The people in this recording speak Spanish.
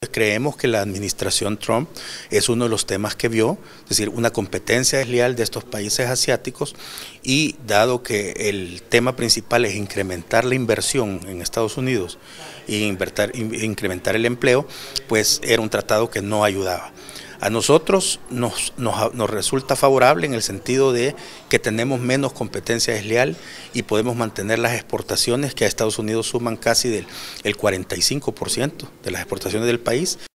Creemos que la administración Trump es uno de los temas que vio, es decir, una competencia desleal de estos países asiáticos, y dado que el tema principal es incrementar la inversión en Estados Unidos e incrementar el empleo, pues era un tratado que no ayudaba. A nosotros nos resulta favorable en el sentido de que tenemos menos competencia desleal y podemos mantener las exportaciones, que a Estados Unidos suman casi el 45% de las exportaciones del país.